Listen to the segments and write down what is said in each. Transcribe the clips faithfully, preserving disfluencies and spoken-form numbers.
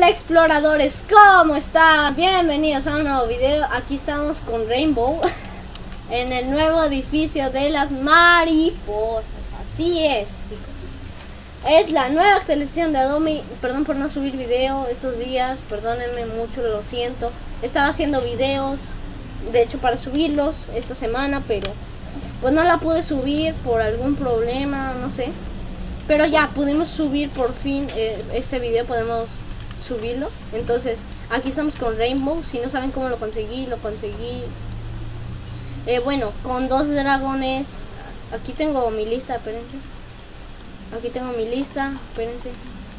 Hola exploradores, ¿cómo están? Bienvenidos a un nuevo video. Aquí estamos con Rainbow en el nuevo edificio de las mariposas. Así es, chicos. Es la nueva actualización de Adobe. Perdón por no subir video estos días, perdónenme mucho, lo siento. Estaba haciendo videos, de hecho, para subirlos esta semana, pero pues no la pude subir por algún problema, no sé. Pero ya pudimos subir por fin eh, este video, podemos subirlo. Entonces aquí estamos con Rainbow. Si no saben cómo lo conseguí, lo conseguí eh, bueno, con dos dragones. Aquí tengo mi lista, espérense. Aquí tengo mi lista, espérense.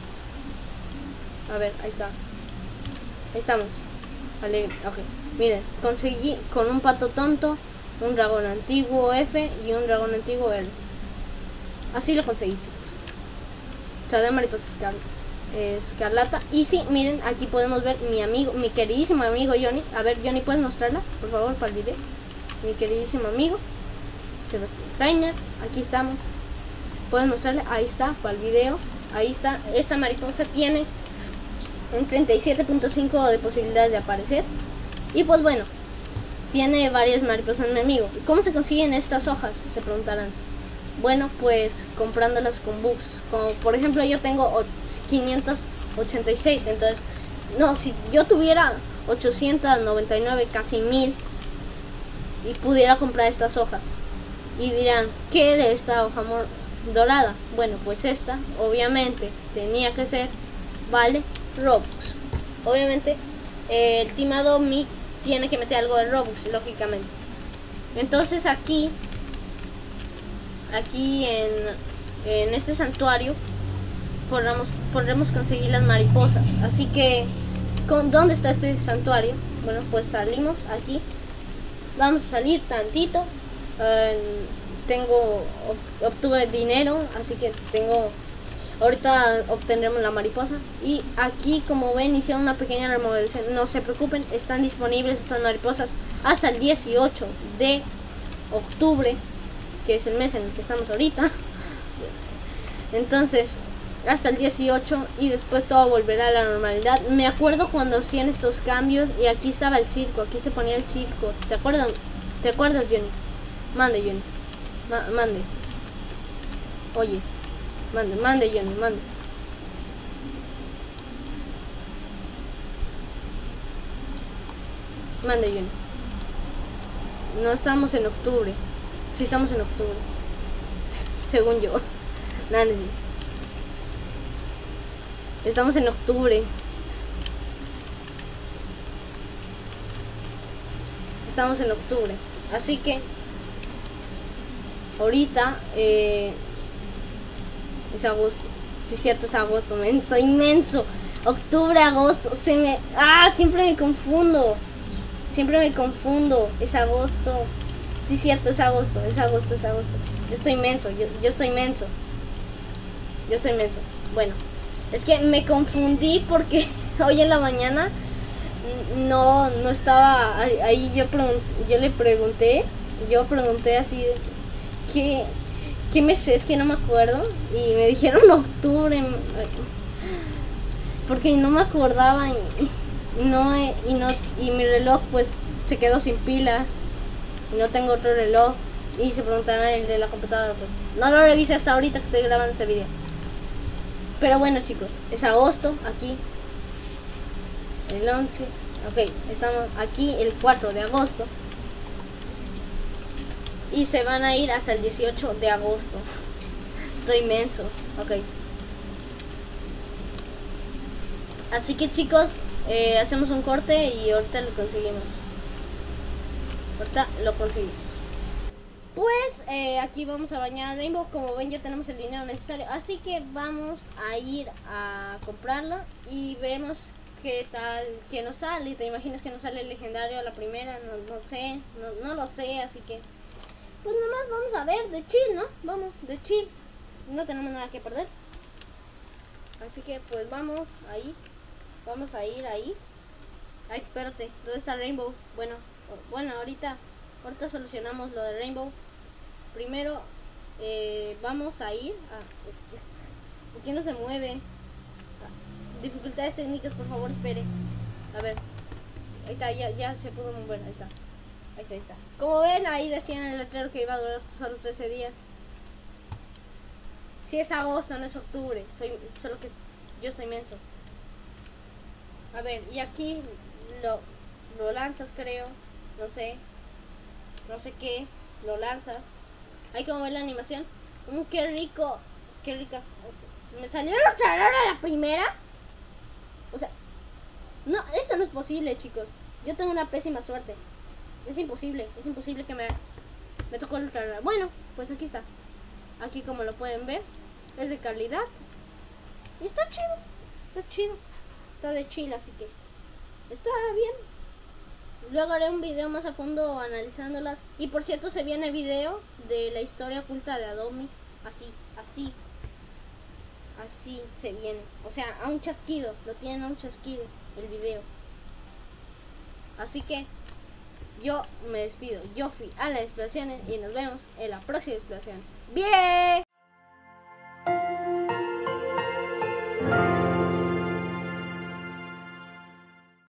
A ver, ahí está. Ahí estamos. Alegre, ok. Miren, conseguí con un pato tonto, un dragón antiguo F y un dragón antiguo R. Así lo conseguí, chicos. O sea, de mariposa escar escarlata. Y sí, miren, aquí podemos ver mi amigo, mi queridísimo amigo Johnny. A ver, Johnny, ¿puedes mostrarla, por favor, para el video? Mi queridísimo amigo Sebastián Trainer. Aquí estamos. Puedes mostrarle, ahí está, para el video. Ahí está, esta mariposa tiene un treinta y siete punto cinco de posibilidades de aparecer. Y pues bueno, tiene varias mariposas en mi amigo. ¿Cómo se consiguen estas hojas? Se preguntarán. Bueno, pues comprándolas con bugs. Como por ejemplo yo tengo quinientos ochenta y seis. Entonces, no, si yo tuviera ochocientos noventa y nueve, casi mil, y pudiera comprar estas hojas, y dirán, ¿qué de esta hoja dorada? Bueno, pues esta obviamente tenía que ser, vale, Robux. Obviamente eh, el Team Adobe tiene que meter algo de Robux, lógicamente. Entonces aquí Aquí en, en este santuario podremos, podremos conseguir las mariposas. Así que, ¿con, ¿dónde está este santuario? Bueno, pues salimos aquí. Vamos a salir tantito. Eh, tengo, obtuve dinero, así que tengo, ahorita obtendremos la mariposa. Y aquí, como ven, hicieron una pequeña remodelación. No se preocupen, están disponibles estas mariposas hasta el dieciocho de octubre, que es el mes en el que estamos ahorita. Entonces hasta el dieciocho, y después todo volverá a la normalidad. Me acuerdo cuando hacían estos cambios y aquí estaba el circo, aquí se ponía el circo. ¿Te acuerdas? ¿Te acuerdas, Johnny? Mande, Johnny. Ma mande. Oye, mande, mande, Johnny, mande. Mande, Johnny. No estamos en octubre. Si estamos en octubre, según yo. Nada, estamos en octubre. Estamos en octubre. Así que ahorita eh, es agosto. Sí, es cierto, es agosto. Menso, inmenso. Octubre, agosto. Se me. Ah, siempre me confundo. Siempre me confundo. Es agosto. Sí, cierto, es agosto, es agosto, es agosto. Yo estoy menso, yo, yo estoy menso. Yo estoy menso. Bueno, es que me confundí porque hoy en la mañana no, no estaba ahí. Yo, yo le pregunté, yo pregunté así, ¿qué, qué mes es? Que no me acuerdo. Y me dijeron octubre, porque no me acordaba. Y no, y no, y mi reloj pues se quedó sin pila. No tengo otro reloj. Y se preguntarán el de la computadora, pues no lo revisé hasta ahorita que estoy grabando este video. Pero bueno, chicos, es agosto aquí. El once. Ok, estamos aquí el cuatro de agosto. Y se van a ir hasta el dieciocho de agosto. Estoy inmenso. Ok. Así que, chicos, eh, hacemos un corte y ahorita lo conseguimos. Ahorita lo conseguí. Pues eh, aquí vamos a bañar a Rainbow. Como ven, ya tenemos el dinero necesario, así que vamos a ir a comprarlo y vemos qué tal, que nos sale. ¿Te imaginas que nos sale el legendario a la primera? No, no sé, no, no lo sé, así que pues nomás vamos a ver, de chill, ¿no? Vamos, de chill, no tenemos nada que perder. Así que pues vamos ahí, vamos a ir ahí. Ay, espérate, ¿dónde está Rainbow? Bueno, Bueno, ahorita, ahorita solucionamos lo de Rainbow. Primero eh, vamos a ir a... ¿Por qué no se mueve? dificultades técnicas, por favor, espere. A ver. Ahí está, ya, ya se pudo mover, ahí está. Ahí está, ahí está. Como ven, ahí decían en el letrero que iba a durar solo trece días. Si es agosto, no es octubre. Soy, solo que yo estoy menso. A ver, y aquí lo, lo lanzas, creo. No sé. No sé qué. Lo lanzas. Hay como ver la animación. Mm, qué rico. Qué ricas. Me salió la carrera la primera. O sea, no, esto no es posible, chicos. Yo tengo una pésima suerte. Es imposible, es imposible que me, me tocó el ultra raro. Bueno, pues aquí está. Aquí como lo pueden ver, es de calidad. Y está chido, está chido. Está de chill, así que está bien. Luego haré un video más a fondo analizándolas. Y por cierto, se viene video de la historia oculta de Adobe. Así, así. Así se viene. O sea, a un chasquido. Lo tienen a un chasquido el video. Así que yo me despido. Yo fui a las exploraciones y nos vemos en la próxima exploración. ¡Bien!